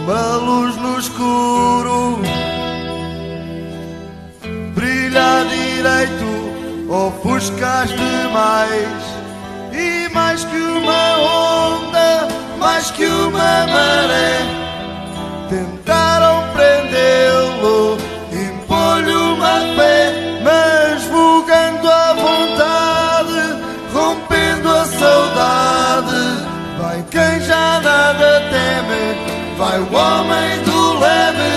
uma luz no escuro, brilha direito, ofuscaste mais. E mais que uma onda, mais que uma maré, tentaram prendê-lo, impor-lhe uma fé, mas vogando à vontade, rompendo a saudade, vai quem já nada teme, vai o homem do leme.